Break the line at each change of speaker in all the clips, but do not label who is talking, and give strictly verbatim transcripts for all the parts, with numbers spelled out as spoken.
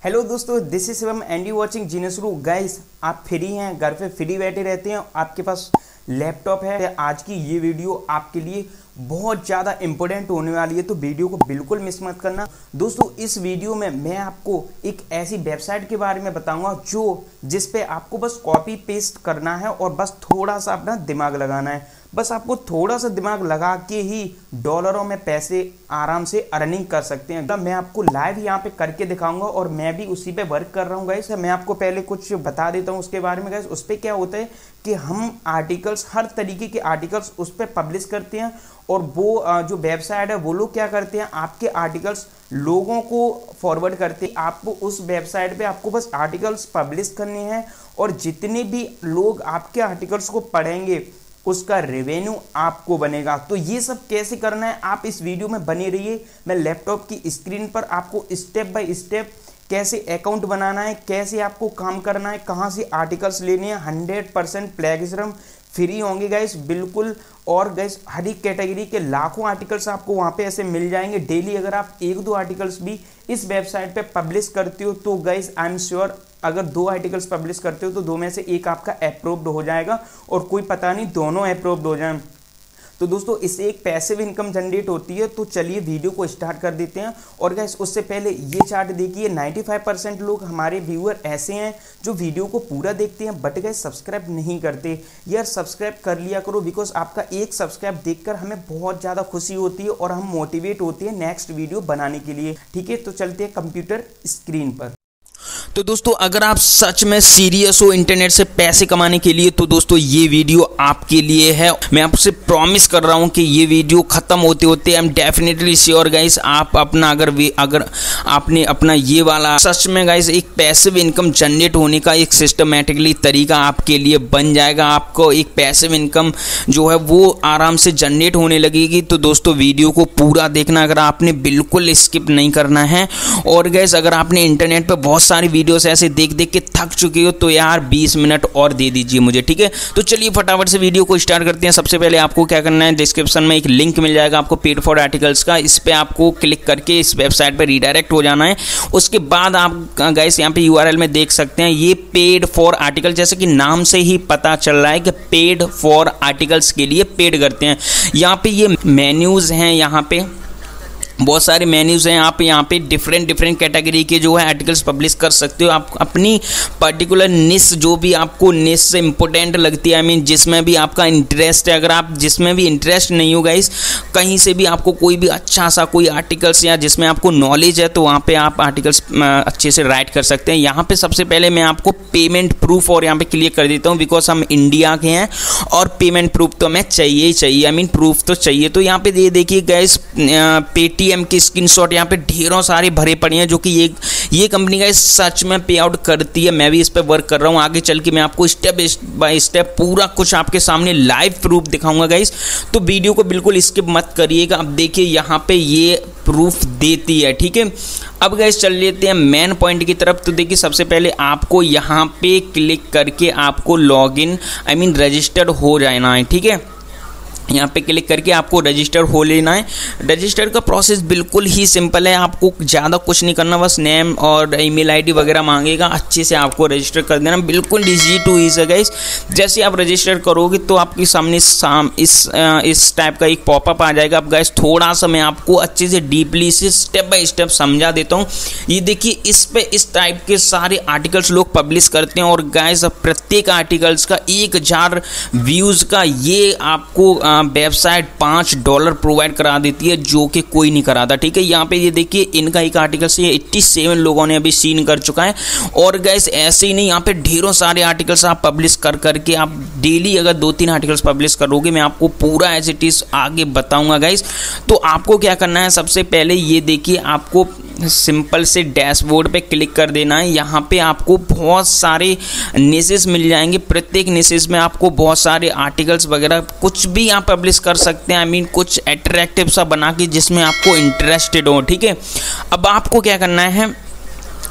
Hello दोस्तों, this is Shivam and you watching genius guru. Guys, आप free हैं, घर पे फ्री बैठे रहते हैं, आपके पास लैपटॉप है। आज की ये वीडियो आपके लिए बहुत ज़्यादा इंपॉर्टेंट होने वाली है, तो वीडियो को बिल्कुल मिस मत करना। दोस्तों, इस वीडियो में मैं आपको एक ऐसी वेबसाइट के बारे में बताऊंगा जो जिस पे आपको बस कॉपी पेस्ट करना है और बस थोड़ा सा अपना दिमाग लगाना है। बस आपको थोड़ा सा दिमाग लगा के ही डॉलरों में पैसे आराम से अर्निंग कर सकते हैं। मैं आपको लाइव यहाँ पे करके दिखाऊंगा और मैं भी उसी पे वर्क कर रहा हूँ गाइस। मैं आपको पहले कुछ बता देता हूँ उसके बारे में गाइस। उस पर क्या होता है कि हम आर्टिकल्स, हर तरीके के आर्टिकल्स उस पर पब्लिश करते हैं और वो जो वेबसाइट है वो लोग क्या करते हैं, आपके आर्टिकल्स लोगों को फॉरवर्ड करते हैं। आपको उस वेबसाइट पे आपको बस आर्टिकल्स पब्लिश करने हैं और जितने भी लोग आपके आर्टिकल्स को पढ़ेंगे उसका रेवेन्यू आपको बनेगा। तो ये सब कैसे करना है, आप इस वीडियो में बने रहिए। मैं लैपटॉप की स्क्रीन पर आपको स्टेप बाय स्टेप कैसे अकाउंट बनाना है, कैसे आपको काम करना है, कहाँ से आर्टिकल्स लेने हैं। हंड्रेड परसेंट प्लेगियरिज्म फ्री होंगे गाइस, बिल्कुल। और गाइस, हर एक कैटेगरी के लाखों आर्टिकल्स आपको वहाँ पे ऐसे मिल जाएंगे डेली। अगर आप एक दो आर्टिकल्स भी इस वेबसाइट पे पब्लिश करते हो तो गाइस आई एम श्योर, अगर दो आर्टिकल्स पब्लिश करते हो तो दो में से एक आपका अप्रूव्ड हो जाएगा और कोई पता नहीं दोनों अप्रूव्ड हो जाएं। तो दोस्तों, इससे एक पैसिव इनकम जनरेट होती है। तो चलिए वीडियो को स्टार्ट कर देते हैं। और गाइस, उससे पहले ये चार्ट देखिए, पचानवे परसेंट लोग हमारे व्यूअर ऐसे हैं जो वीडियो को पूरा देखते हैं बट गाइस सब्सक्राइब नहीं करते। यार सब्सक्राइब कर लिया करो, बिकॉज आपका एक सब्सक्राइब देखकर हमें बहुत ज़्यादा खुशी होती है और हम मोटिवेट होते हैं नेक्स्ट वीडियो बनाने के लिए। ठीक है, तो चलते हैं कंप्यूटर स्क्रीन पर।
तो दोस्तों, अगर आप सच में सीरियस हो इंटरनेट से पैसे कमाने के लिए तो दोस्तों ये वीडियो आपके लिए है। मैं आपसे प्रॉमिस कर रहा हूँ कि ये वीडियो खत्म होते होते I am definitely sure guys, आप अपना अगर वे अगर आपने अपना ये वाला सच में गाइस एक पैसिव इनकम जनरेट होने का एक सिस्टमेटिकली तरीका आपके लिए बन जाएगा। आपको एक पैसिव इनकम जो है वो आराम से जनरेट होने लगेगी। तो दोस्तों वीडियो को पूरा देखना, अगर आपने बिल्कुल स्किप नहीं करना है। और गाइस, अगर आपने इंटरनेट पर बहुत सारी वीडियोस ऐसे देख देख के थक चुके हो तो यार बीस मिनट और दे दीजिए मुझे, ठीक है। तो चलिए फटाफट से वीडियो को स्टार्ट करते हैं। सबसे पहले आपको क्या करना है, डिस्क्रिप्शन में एक लिंक मिल जाएगा आपको पेड फॉर आर्टिकल्स का। इस पे आपको क्लिक करके इस वेबसाइट पे रीडायरेक्ट हो जाना है। उसके बाद आप गाइस यहाँ पे यूआरएल में देख सकते हैं ये पेड फॉर आर्टिकल, जैसे कि नाम से ही पता चल रहा है कि पेड फॉर आर्टिकल्स के लिए पेड करते हैं। यहाँ पे ये मेन्यूज हैं, यहाँ पे बहुत सारे मेन्यूज़ हैं। आप यहाँ पे डिफरेंट डिफरेंट कैटेगरी के जो है आर्टिकल्स पब्लिश कर सकते हो। आप अपनी पर्टिकुलर निश, जो भी आपको निश से इम्पोर्टेंट लगती है, आई मीन जिसमें भी आपका इंटरेस्ट है, अगर आप जिसमें भी इंटरेस्ट नहीं हो गाइस, कहीं से भी आपको कोई भी अच्छा सा कोई आर्टिकल्स या जिसमें आपको नॉलेज है तो वहाँ पे आप आर्टिकल्स अच्छे से राइट कर सकते हैं। यहाँ पे सबसे पहले मैं आपको पेमेंट प्रूफ और यहाँ पे क्लियर कर देता हूँ, बिकॉज हम इंडिया के हैं और पेमेंट प्रूफ तो हमें चाहिए ही चाहिए, आई मीन प्रूफ तो चाहिए। तो यहाँ पे ये देखिए गाइस, पेटीएम की स्क्रीनशॉट यहाँ पे ढेरों सारे भरे पड़े हैं, जो कि ये ये कंपनी का सच में पे आउट करती है। मैं भी इस पे वर्क कर रहा हूँ। आगे चल के मैं आपको स्टेप बाय स्टेप पूरा कुछ आपके सामने लाइव प्रूफ दिखाऊंगा गाइस, तो वीडियो को बिल्कुल स्किप मत करिएगा। अब देखिए यहाँ पे ये प्रूफ देती है, ठीक है। अब गाइस चल लेते हैं मेन पॉइंट की तरफ। तो देखिए सबसे पहले आपको यहाँ पे क्लिक करके आपको log in I mean registered हो जाना है, ठीक है। यहाँ पे क्लिक करके आपको रजिस्टर हो लेना है। रजिस्टर का प्रोसेस बिल्कुल ही सिंपल है, आपको ज़्यादा कुछ नहीं करना, बस नेम और ईमेल आईडी वगैरह मांगेगा, अच्छे से आपको रजिस्टर कर देना, बिल्कुल इजी टू इजी है गाइस। जैसे आप रजिस्टर करोगे तो आपके सामने साम इस इस टाइप का एक पॉपअप आ जाएगा। अब गाइस थोड़ा सा मैं आपको अच्छे से डीपली से स्टेप बाय स्टेप समझा देता हूँ। ये देखिए, इस पे इस टाइप के सारे आर्टिकल्स लोग पब्लिश करते हैं और गाइस प्रत्येक आर्टिकल्स का एक हजार व्यूज़ का ये आपको वेबसाइट पाँच डॉलर प्रोवाइड करा देती है, जो कि कोई नहीं कराता, ठीक है। यहाँ पे ये देखिए, इनका एक आर्टिकल से सत्तासी लोगों ने अभी सीन कर चुका है। और गाइस ऐसे ही नहीं, यहाँ पे ढेरों सारे आर्टिकल्स आप पब्लिश कर करके आप डेली अगर दो तीन आर्टिकल्स पब्लिश करोगे, मैं आपको पूरा एज इट इज आगे बताऊंगा गाइस। तो आपको क्या करना है, सबसे पहले ये देखिए, आपको सिंपल से डैशबोर्ड पे क्लिक कर देना है। यहाँ पे आपको बहुत सारे निशेस मिल जाएंगे, प्रत्येक निशेस में आपको बहुत सारे आर्टिकल्स वगैरह कुछ भी आप पब्लिश कर सकते हैं, आई मीन कुछ अट्रैक्टिव सा बना के जिसमें आपको इंटरेस्टेड हो, ठीक है। अब आपको क्या करना है, तो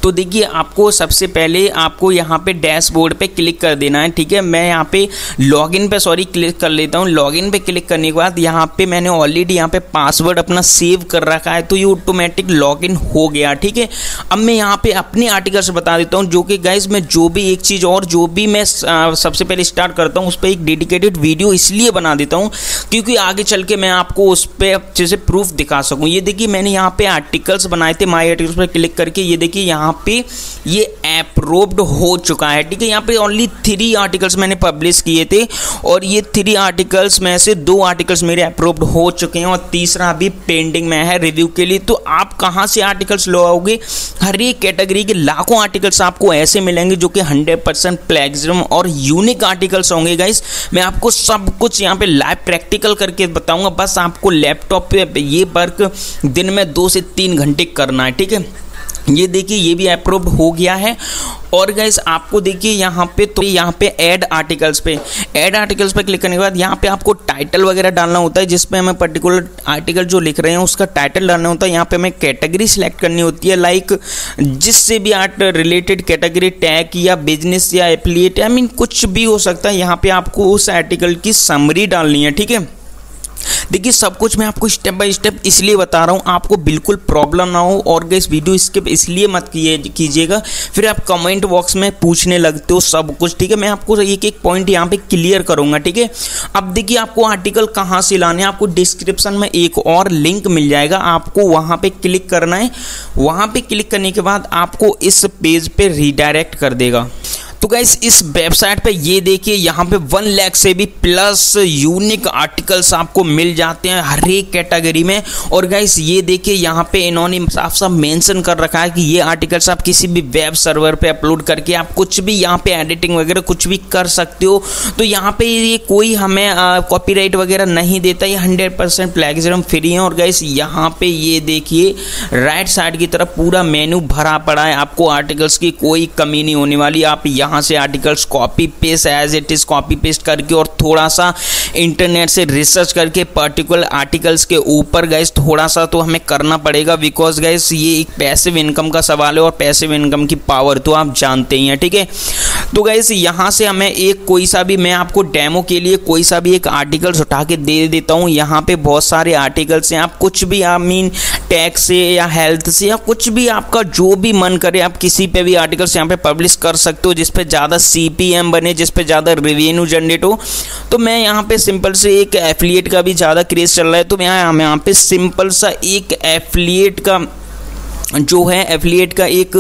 तो देखिए आपको सबसे पहले आपको यहाँ पे डैशबोर्ड पे क्लिक कर देना है, ठीक है। मैं यहाँ पे लॉगिन पे सॉरी क्लिक कर लेता हूँ। लॉगिन पे क्लिक करने के बाद यहाँ पे मैंने ऑलरेडी यहाँ पे पासवर्ड अपना सेव कर रखा है, तो ये ऑटोमेटिक लॉगिन हो गया, ठीक है। अब मैं यहाँ पे अपने आर्टिकल्स बता देता हूँ, जो कि गाइज मैं जो भी एक चीज़ और जो भी मैं आ, सबसे पहले स्टार्ट करता हूँ उस पर एक डेडिकेटेड वीडियो इसलिए बना देता हूँ क्योंकि आगे चल के मैं आपको उस पर अच्छे से प्रूफ दिखा सकूँ। ये देखिए मैंने यहाँ पे आर्टिकल्स बनाए थे, माई आर्टिकल्स पर क्लिक करके ये देखिए यहाँ पे ये अप्रूव्ड हो चुका है, ठीक है। यहाँ पे ओनली थ्री आर्टिकल्स मैंने पब्लिश किए थे और ये थ्री आर्टिकल्स में से दो आर्टिकल्स मेरे अप्रूव्ड हो चुके हैं और तीसरा अभी पेंडिंग में है रिव्यू के लिए। तो आप कहाँ से आर्टिकल्स लगाओगे? हर एक कैटेगरी के लाखों आर्टिकल्स आपको ऐसे मिलेंगे जो कि हंड्रेड परसेंट प्लेगरिज्म और यूनिक आर्टिकल्स होंगे गाइस। मैं आपको सब कुछ यहाँ पे लाइव प्रैक्टिकल करके बताऊंगा, बस आपको लैपटॉप पे ये वर्क दिन में दो से तीन घंटे करना है, ठीक है। ये देखिए ये भी अप्रूव्ड हो गया है। और गाइस आपको देखिए यहाँ पे तो यहाँ पे ऐड आर्टिकल्स पे ऐड आर्टिकल्स पे क्लिक करने के बाद यहाँ पे आपको टाइटल वगैरह डालना होता है, जिसपे हमें पर्टिकुलर आर्टिकल जो लिख रहे हैं उसका टाइटल डालना होता है। यहाँ पे हमें कैटेगरी सिलेक्ट करनी होती है, लाइक जिससे भी आर्ट रिलेटेड कैटेगरी, टैग या बिजनेस या एफिलिएट, आई मीन कुछ भी हो सकता है। यहाँ पे आपको उस आर्टिकल की समरी डालनी है, ठीक है। देखिए सब कुछ मैं आपको स्टेप बाय स्टेप इसलिए बता रहा हूँ आपको बिल्कुल प्रॉब्लम ना हो। और इस वीडियो स्किप इसलिए मत कीजिएगा, फिर आप कमेंट बॉक्स में पूछने लगते हो सब कुछ, ठीक है। मैं आपको एक एक पॉइंट यहाँ पे क्लियर करूँगा, ठीक है। अब देखिए आपको आर्टिकल कहाँ से लाने हैं, आपको डिस्क्रिप्शन में एक और लिंक मिल जाएगा, आपको वहाँ पे क्लिक करना है। वहाँ पे क्लिक करने के बाद आपको इस पेज पे रीडायरेक्ट कर देगा। तो गाइस इस वेबसाइट पे ये देखिए यहाँ पे वन लाख से भी प्लस यूनिक आर्टिकल्स आपको मिल जाते हैं हर एक कैटेगरी में। और गाइस ये देखिए यहाँ पे इन्होंने साफ साफ मेंशन कर रखा है कि ये आर्टिकल्स आप किसी भी वेब सर्वर पे अपलोड करके आप कुछ भी यहाँ पे एडिटिंग वगैरह कुछ भी कर सकते हो। तो यहाँ पे ये कोई हमें कॉपीराइट वगैरह नहीं देता, ये हंड्रेड परसेंट प्लेगरिज्म फ्री है। और गाइस यहाँ पे ये देखिए राइट साइड की तरफ पूरा मेन्यू भरा पड़ा है, आपको आर्टिकल्स की कोई कमी नहीं होने वाली। आप यहाँ से articles copy paste as it is copy paste करके और थोड़ा सा इंटरनेट से रिसर्च करके पर्टिकुलर आर्टिकल्स के ऊपर गाइस थोड़ा सा तो हमें करना पड़ेगा, बिकॉज गाइस ये एक पैसिव इनकम का सवाल है और पैसिव इनकम की पावर तो आप जानते ही हैं, ठीक है। तो गाइस यहाँ से हमें एक कोई सा भी, मैं आपको डेमो के लिए कोई सा भी एक आर्टिकल्स उठा के दे देता हूँ। यहाँ पे बहुत सारे आर्टिकल्स हैं, आप कुछ भी आई मीन टैक्स से या हेल्थ से या कुछ भी आपका जो भी मन करे आप किसी पे भी आर्टिकल्स यहाँ पे पब्लिश कर सकते हो जिसपे ज़्यादा सीपीएम बने, जिसपे ज़्यादा रेवेन्यू जनरेट हो। तो मैं यहाँ पे सिंपल से एक एफिलिएट का भी ज़्यादा क्रेज चल रहा है, तो मैं यहाँ यहाँ पे सिंपल सा एक एफिलिएट का जो है एफिलिएट का एक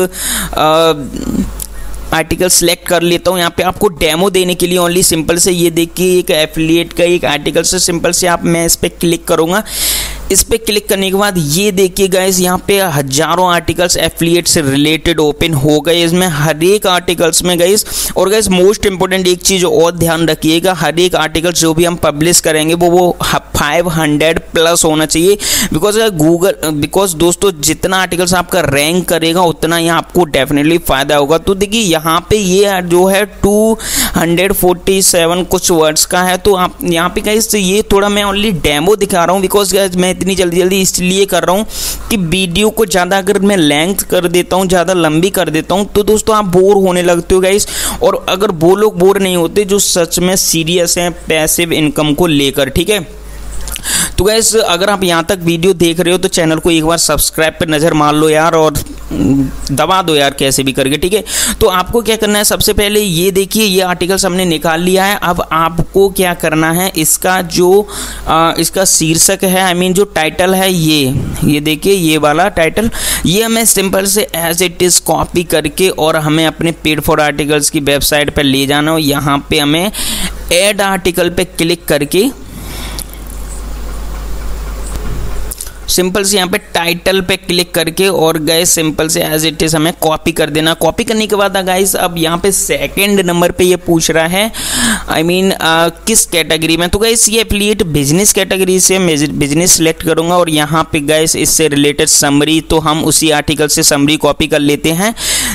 आ, आर्टिकल सेलेक्ट कर लेता हूँ। यहाँ पे आपको डेमो देने के लिए ओनली सिंपल से ये देखिए एक एफिलिएट का एक आर्टिकल से सिंपल से आप मैं इस पर क्लिक करूँगा। इस पर क्लिक करने के बाद ये देखिए गाइस यहाँ पे हजारों आर्टिकल्स एफिलिएट से रिलेटेड ओपन हो गए इसमें हर एक आर्टिकल्स में गाइस। और गाइस मोस्ट इंपॉर्टेंट एक चीज़ और ध्यान रखिएगा, हर एक आर्टिकल्स जो भी हम पब्लिश करेंगे वो वो फाइव हंड्रेड प्लस होना चाहिए, बिकॉज गूगल बिकॉज दोस्तों जितना आर्टिकल्स आपका रैंक करेगा उतना ही आपको डेफिनेटली फ़ायदा होगा। तो देखिए यहाँ पे ये जो है टू हंड्रेड फोर्टी सेवन कुछ वर्ड्स का है, तो आप यहाँ पे गाइस ये थोड़ा मैं ओनली डेमो दिखा रहा हूँ, बिकॉज गाइस मैं इतनी जल्दी जल्दी इसलिए कर रहा हूँ कि वीडियो को ज़्यादा अगर मैं लेंथ कर देता हूँ, ज़्यादा लंबी कर देता हूँ तो दोस्तों आप बोर होने लगते हो गाइस। और अगर वो लोग बोर नहीं होते जो सच में सीरियस हैं पैसिव इनकम को लेकर, ठीक है। तो गाइस अगर आप यहाँ तक वीडियो देख रहे हो तो चैनल को एक बार सब्सक्राइब पे नज़र मार लो यार और दबा दो यार कैसे भी करके, ठीक है। तो आपको क्या करना है, सबसे पहले ये देखिए ये आर्टिकल्स हमने निकाल लिया है। अब आपको क्या करना है, इसका जो आ, इसका शीर्षक है आई मीन जो टाइटल है ये ये देखिए ये वाला टाइटल, ये हमें सिंपल से एज इट इज़ कॉपी करके और हमें अपने पेड फॉर आर्टिकल्स की वेबसाइट पर ले जाना हो। यहाँ पे हमें ऐड आर्टिकल पे क्लिक करके सिंपल से यहाँ पे टाइटल पे क्लिक करके और गाइस सिंपल से एज इट इज हमें कॉपी कर देना। कॉपी करने के बाद गाइस अब यहाँ पे सेकंड नंबर पे ये पूछ रहा है आई I मीन mean, किस कैटेगरी में, तो गाइस ये एफिलिएट बिजनेस कैटेगरी से बिजनेस सेलेक्ट करूँगा और यहाँ पे गाइस इससे रिलेटेड समरी, तो हम उसी आर्टिकल से समरी कॉपी कर लेते हैं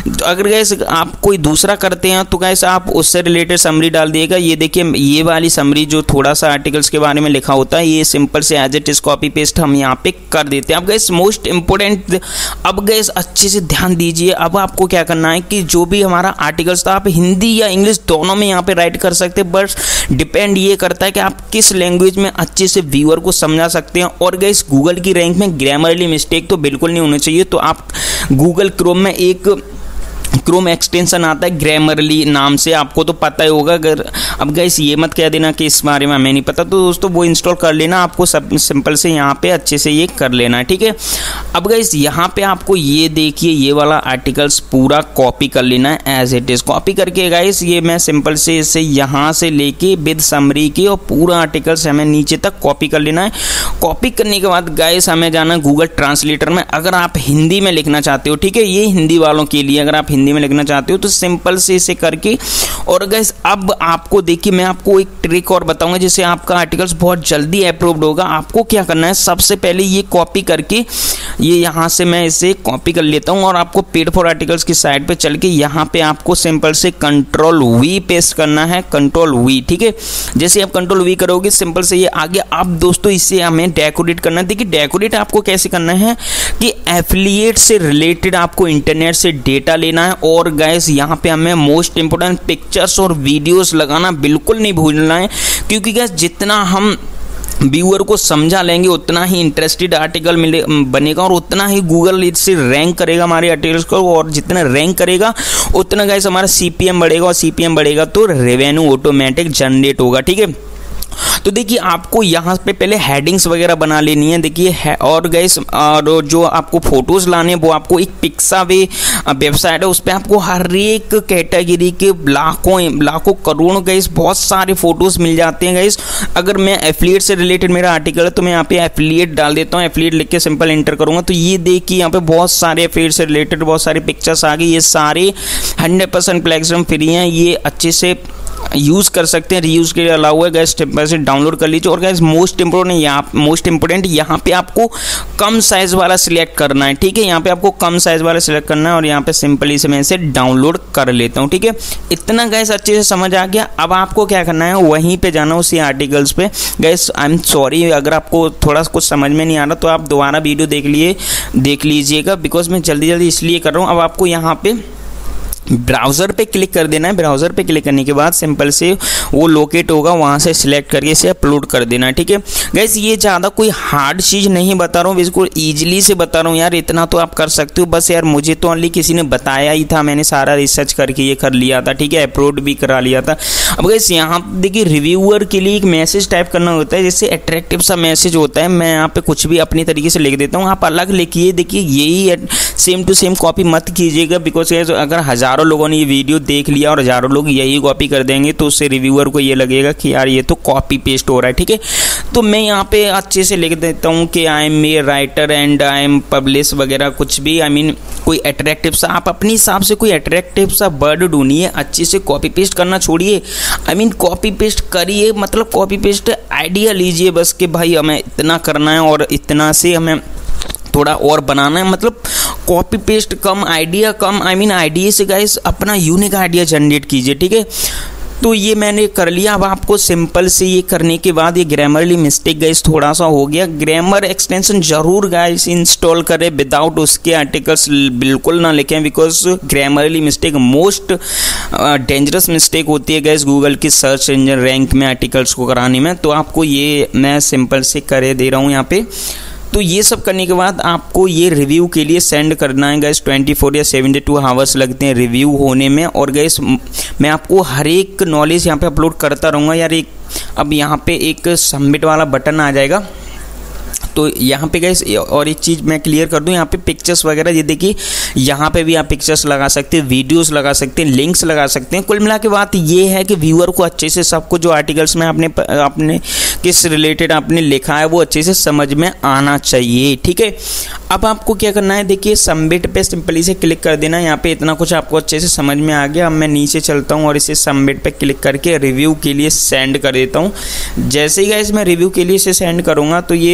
तो अगर गैस आप कोई दूसरा करते हैं तो गैस आप उससे रिलेटेड समरी डाल दिएगा। ये देखिए ये वाली समरी जो थोड़ा सा आर्टिकल्स के बारे में लिखा होता है, ये सिंपल से as it is copy paste हम यहाँ पे कर देते हैं। अब गैस मोस्ट इंपोर्टेंट, अब गैस अच्छे से ध्यान दीजिए। अब आपको क्या करना है कि जो भी हमारा आर्टिकल्स था आप हिंदी या इंग्लिश दोनों में यहाँ पे राइट कर सकते हैं, बस डिपेंड ये करता है कि आप किस लैंग्वेज में अच्छे से व्यूअर को समझा सकते हैं। और गैस गूगल की रैंक में ग्रामरली मिस्टेक तो बिल्कुल नहीं होना चाहिए। तो आप गूगल क्रोम में एक क्रोम एक्सटेंशन आता है ग्रामरली नाम से, आपको तो पता ही होगा। अगर अब गाइस ये मत कह देना कि इस बारे में हमें नहीं पता, तो दोस्तों वो इंस्टॉल कर लेना, आपको सब सिंपल से यहाँ पे अच्छे से ये कर लेना है, ठीक है। अब गाइस यहाँ पे आपको ये देखिए ये वाला आर्टिकल्स पूरा कॉपी कर लेना है एज इट इज। कॉपी करके गाइस ये मैं सिंपल से इसे यहाँ से लेके विद समरी के और पूरा आर्टिकल्स हमें नीचे तक कॉपी कर लेना है। कॉपी करने के बाद गाइस हमें जाना गूगल ट्रांसलेटर में। अगर आप हिंदी में लिखना चाहते हो, ठीक है, ये हिंदी वालों के लिए, अगर आप हिंदी में लिखना चाहते हो तो सिंपल से इसे करके, और गाइस अब आपको देखिए मैं आपको एक ट्रिक और बताऊंगा जिससे आपका आर्टिकल्स बहुत जल्दी अप्रूव्ड होगा। आपको क्या करना है, सबसे पहले ये कॉपी करके, ये यहाँ से मैं इसे कॉपी कर लेता हूँ और आपको पेड फॉर आर्टिकल्स की साइड पे चल के यहाँ पे आपको सिंपल से कंट्रोल वी पेस्ट करना है, कंट्रोल वी, ठीक है। जैसे आप कंट्रोल वी करोगे सिंपल से ये आ गया। अब दोस्तों इसे हमें डेकोरेट करना है। देखिए डेकोरेट आपको कैसे करना है कि एफिलिएट से रिलेटेड आपको इंटरनेट से डेटा लेना है, और गाइस यहाँ पे हमें मोस्ट इंपोर्टेंट पिक्चर्स और वीडियोस लगाना बिल्कुल नहीं भूलना है, क्योंकि गाइस जितना हम व्यूअर को समझा लेंगे उतना ही इंटरेस्टेड आर्टिकल मिले बनेगा और उतना ही गूगल इससे रैंक करेगा हमारे आर्टिकल्स को, और जितना रैंक करेगा उतना गाइस हमारा सीपीएम बढ़ेगा, और सीपीएम बढ़ेगा तो रेवेन्यू ऑटोमेटिक जनरेट होगा, ठीक है। तो देखिए आपको यहाँ पे पहले हेडिंग्स वगैरह बना लेनी है, देखिए है, और गाइस और जो आपको फोटोज़ लाने हैं वो आपको एक पिक्सावे वेबसाइट है, उस पर आपको हर एक कैटेगरी के लाखों लाखों करोड़ों गाइस बहुत सारे फोटोज़ मिल जाते हैं गाइस। अगर मैं एफिलिएट से रिलेटेड मेरा आर्टिकल है तो मैं यहाँ पे एफिलिएट डाल देता हूँ, एफिलिएट लिख के सिंपल एंटर करूँगा तो ये देखिए यहाँ पे बहुत सारे एफिलिएट से रिलेटेड बहुत सारी पिक्चर्स आ गई। ये सारे हंड्रेड परसेंट प्लेटफॉर्म फ्री हैं, ये अच्छे से यूज़ कर सकते हैं, रीयूज के लिए अलाउ है guys. Step by step download कर लीजिए। और गाइस मोस्ट इंपोर्टेंट यहाँ मोस्ट इंपोर्टेंट यहाँ पे आपको कम साइज वाला सिलेक्ट करना है, ठीक है। यहाँ पे आपको कम साइज वाला सिलेक्ट करना है और यहाँ पे सिंपली से मैं इसे डाउनलोड कर लेता हूँ, ठीक है। इतना गाइस अच्छे से समझ आ गया। अब आपको क्या करना है, वहीं पे जाना उसी आर्टिकल्स पे। गाइस आई एम सॉरी अगर आपको थोड़ा कुछ समझ में नहीं आ रहा तो आप दोबारा वीडियो देख लिए देख लीजिएगा, बिकॉज मैं जल्दी जल्दी इसलिए कर रहा हूँ। अब आपको यहाँ पे ब्राउज़र पे क्लिक कर देना है। ब्राउज़र पे क्लिक करने के बाद सिंपल से वो लोकेट होगा, वहाँ से सिलेक्ट करके इसे अपलोड कर देना है, ठीक है। गाइस ये ज़्यादा कोई हार्ड चीज़ नहीं बता रहा हूँ, बिल्कुल ईजिली से बता रहा हूँ यार, इतना तो आप कर सकते हो। बस यार मुझे तो ओनली किसी ने बताया ही था, मैंने सारा रिसर्च करके ये कर लिया था, ठीक है, अपलोड भी करा लिया था। अब गाइस यहाँ देखिए रिव्यूअर के लिए एक मैसेज टाइप करना होता है, जैसे अट्रैक्टिव सा मैसेज होता है। मैं यहाँ पे कुछ भी अपनी तरीके से लिख देता हूँ, आप अलग लिखिए। देखिए यही सेम टू सेम कॉपी मत कीजिएगा, बिकॉज अगर हज़ारों लोगों ने ये वीडियो देख लिया और हज़ारों लोग यही कॉपी कर देंगे तो उससे रिव्यूअर को ये लगेगा कि यार ये तो कॉपी पेस्ट हो रहा है, ठीक है। तो मैं यहाँ पे अच्छे से लिख देता हूँ कि I am a writer and I am publish वगैरह कुछ भी, आई I मीन mean, कोई अट्रैक्टिव सा आप अपने हिसाब से कोई अट्रैक्टिव सा वर्ड ढूंढिए, अच्छे से कॉपी पेस्ट करना छोड़िए। आई मीन कॉपी पेस्ट करिए, मतलब कॉपी पेस्ट आइडिया लीजिए बस कि भाई हमें इतना करना है और इतना से हमें थोड़ा और बनाना है, मतलब कॉपी पेस्ट कम, आइडिया कम। आई मीन आइडिया से गाइस अपना यूनिक आइडिया जनरेट कीजिए, ठीक है। तो ये मैंने कर लिया। अब आपको सिंपल से ये करने के बाद ये ग्रामरली मिस्टेक गाइस थोड़ा सा हो गया, ग्रामर एक्सटेंशन जरूर गाइस इंस्टॉल करें, विदाउट उसके आर्टिकल्स बिल्कुल ना लिखें, because grammarly mistake most dangerous mistake होती है गाइस गूगल की सर्च इंजन रैंक में आर्टिकल्स को कराने में। तो आपको ये मैं सिंपल से करे दे रहा हूँ यहाँ पे। तो ये सब करने के बाद आपको ये रिव्यू के लिए सेंड करना है गाइस, चौबीस या बहत्तर आवर्स लगते हैं रिव्यू होने में। और गाइस मैं आपको हर एक नॉलेज यहाँ पे अपलोड करता रहूँगा यार। एक अब यहाँ पे एक सबमिट वाला बटन आ जाएगा, तो यहाँ पे गाइस और एक चीज़ मैं क्लियर कर दूँ, यहाँ पे पिक्चर्स वगैरह ये देखिए, यहाँ पे भी आप पिक्चर्स लगा सकते हैं, वीडियोस लगा सकते हैं, लिंक्स लगा सकते हैं। कुल मिला के बात ये है कि व्यूअर को अच्छे से सब कुछ जो आर्टिकल्स में आपने आपने किस रिलेटेड आपने लिखा है वो अच्छे से समझ में आना चाहिए, ठीक है। अब आपको क्या करना है, देखिए सबमिट पे सिंपली से क्लिक कर देना। यहाँ पे इतना कुछ आपको अच्छे से समझ में आ गया। अब मैं नीचे चलता हूँ और इसे सबमिट पे क्लिक करके रिव्यू के लिए सेंड कर देता हूँ। जैसे ही गाइस मैं रिव्यू के लिए इसे सेंड करूँगा तो ये ट्वेंटी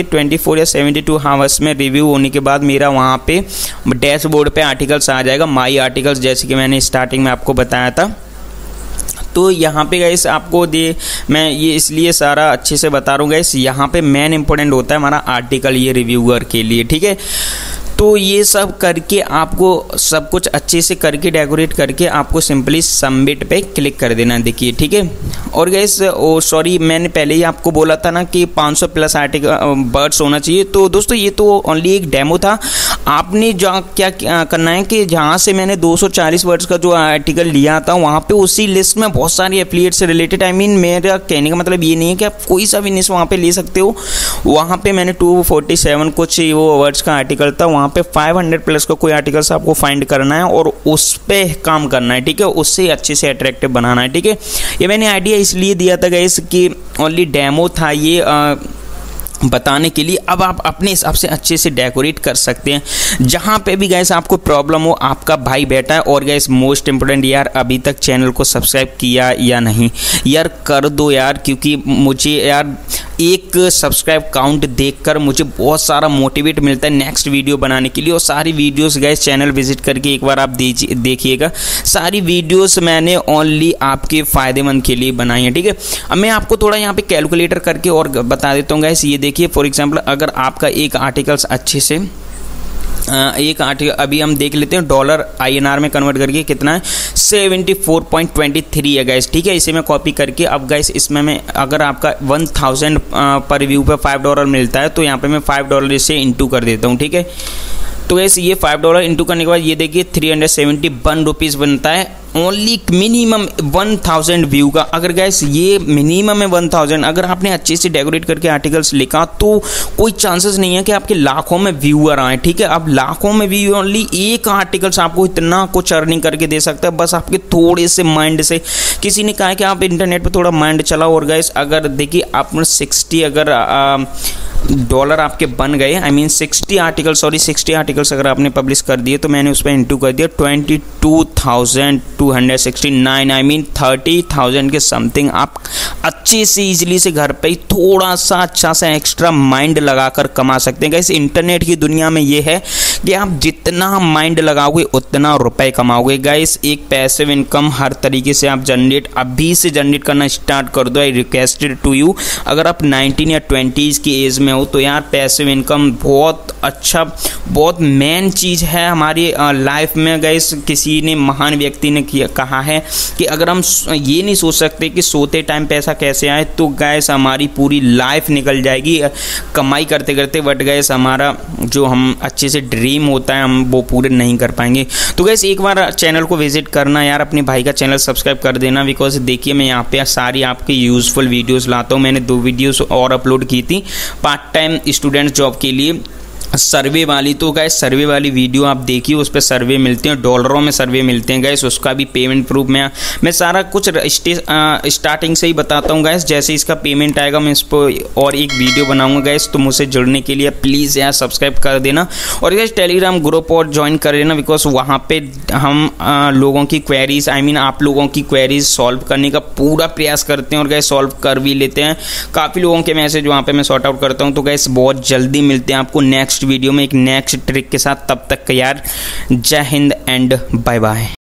फोर या सेवेंटी टू हावर्स में रिव्यू होने के बाद मेरा वहाँ पे डैशबोर्ड पे आर्टिकल्स आ जाएगा, माई आर्टिकल्स, जैसे कि मैंने स्टार्टिंग में आपको बताया था। तो यहाँ पे गाइस आपको दे मैं ये इसलिए सारा अच्छे से बता रहा हूँ गाइस, यहाँ पे मेन इंपॉर्टेंट होता है हमारा आर्टिकल ये रिव्यूअर के लिए, ठीक है। तो ये सब करके आपको सब कुछ अच्छे से करके डेकोरेट करके आपको सिंपली सबमिट पे क्लिक कर देना है, देखिए, ठीक है। और गाइस ओ सॉरी मैंने पहले ही आपको बोला था ना कि पाँच सौ प्लस आर्टिकल वर्ड्स होना चाहिए। तो दोस्तों ये तो ओनली एक डेमो था। आपने जहाँ क्या, क्या करना है कि जहाँ से मैंने दो सौ चालीस वर्ड्स का जो आर्टिकल लिया था वहाँ पे उसी लिस्ट में बहुत सारी एफिलिएट से रिलेटेड, आई मीन मेरा कहने का मतलब ये नहीं है कि आप कोई सा भी निश वहाँ पे ले सकते हो। वहाँ पे मैंने टू फोर्टी सेवन कुछ वो वर्ड्स का आर्टिकल था, वहाँ पे फाइव हंड्रेड प्लस का कोई आर्टिकल्स आपको फाइंड करना है और उस पे काम करना है, ठीक है, उससे अच्छे से अट्रैक्टिव बनाना है, ठीक है। ये मैंने आइडिया इसलिए दिया था गाइस कि ओनली डेमो था ये आ, बताने के लिए। अब आप अपने हिसाब से अच्छे से डेकोरेट कर सकते हैं। जहाँ पे भी गैस आपको प्रॉब्लम हो, आपका भाई बैठा है। और गैस मोस्ट इंपोर्टेंट यार, अभी तक चैनल को सब्सक्राइब किया या नहीं यार, कर दो यार, क्योंकि मुझे यार एक सब्सक्राइब काउंट देखकर मुझे बहुत सारा मोटिवेट मिलता है नेक्स्ट वीडियो बनाने के लिए। और सारी वीडियोस गैस चैनल विजिट करके एक बार आप देखिएगा, सारी वीडियोस मैंने ओनली आपके फ़ायदेमंद के लिए बनाई है, ठीक है। अब मैं आपको थोड़ा यहाँ पे कैलकुलेटर करके और बता देता हूँ गैस। ये देखिए, फॉर एग्जांपल अगर आपका एक आर्टिकल्स अच्छे से एक आर्टिकल अभी हम देख लेते हैं डॉलर आईएनआर में कन्वर्ट करके कितना है, seventy four point two three है गैस, ठीक है। इसे मैं कॉपी करके अब गैस इसमें मैं अगर आपका वन थाउजेंड पर व्यू पे फाइव डॉलर मिलता है तो यहाँ पे मैं फाइव डॉलर इसे इंटू कर देता हूँ, ठीक है। तो गैस ये फाइव डॉलर इंटू करने के बाद ये देखिए three hundred seventy one rupees बनता है only minimum one thousand view का। अगर गैस ये मिनिमम है वन थाउजेंड, अगर आपने अच्छे से डेकोरेट करके आर्टिकल्स लिखा तो कोई चांसेस नहीं है कि आपके लाखों में व्यूअर आए, ठीक है। अब लाखों में व्यू ओनली एक आर्टिकल्स आपको इतना कुछ अर्निंग करके दे सकता है, बस आपके थोड़े से माइंड से। किसी ने कहा कि आप इंटरनेट पर थोड़ा माइंड चलाओ। और गैस अगर देखिए आपने सिक्सटी अगर आ, डॉलर आपके बन गए, I mean sixty article sorry sixty articles अगर आपने पब्लिश कर दिए तो मैंने उस पर इंटू कर दिया twenty two thousand two hundred sixty nine, I mean thirty thousand के समथिंग आप अच्छे से इजीली से घर पे ही थोड़ा सा अच्छा सा एक्स्ट्रा माइंड लगाकर कमा सकते हैं। गाइस इंटरनेट की दुनिया में ये है कि आप जितना माइंड लगाओगे उतना रुपए कमाओगे। गाइस एक पैसिव इनकम हर तरीके से आप जनरेट अभी से जनरेट करना स्टार्ट कर दो। आई रिक्वेस्टेड टू यू, अगर आप नाइनटीन या ट्वेंटीज़ की एज में हो तो यार पैसिव इनकम बहुत अच्छा, बहुत मेन चीज़ है हमारी लाइफ में। गाइस किसी ने महान व्यक्ति ने कहा है कि अगर हम ये नहीं सोच सकते कि सोते टाइम पैसा कैसे आए तो गैस हमारी पूरी लाइफ निकल जाएगी कमाई करते करते, बट गैस हमारा जो हम अच्छे से ड्रीम होता है हम वो पूरे नहीं कर पाएंगे। तो गैस एक बार चैनल को विजिट करना यार, अपने भाई का चैनल सब्सक्राइब कर देना, बिकॉज देखिए मैं यहाँ पे सारी आपकी यूज़फुल वीडियोस लाता हूँ। मैंने दो वीडियोस और अपलोड की थी पार्ट टाइम स्टूडेंट जॉब के लिए, सर्वे वाली। तो गैस सर्वे वाली वीडियो आप देखिए, उस पर सर्वे मिलते हैं, डॉलरों में सर्वे मिलते हैं गैस, उसका भी पेमेंट प्रूफ में मैं सारा कुछ स्टार्टिंग से ही बताता हूँ गैस। जैसे इसका पेमेंट आएगा मैं इस पर और एक वीडियो बनाऊंगा गैस। तो मुझसे जुड़ने के लिए प्लीज़ यार सब्सक्राइब कर देना और गैस टेलीग्राम ग्रुप और ज्वाइन कर लेना, बिकॉज वहाँ पे हम आ, लोगों की क्वेरीज आई मीन आप लोगों की क्वेरीज सॉल्व करने का पूरा प्रयास करते हैं और गैस सॉल्व कर भी लेते हैं। काफ़ी लोगों के मैसेज वहाँ पर मैं सॉर्ट आउट करता हूँ। तो गैस बहुत जल्दी मिलते हैं आपको नेक्स्ट वीडियो में एक नेक्स्ट ट्रिक के साथ। तब तक यार जय हिंद एंड बाय बाय।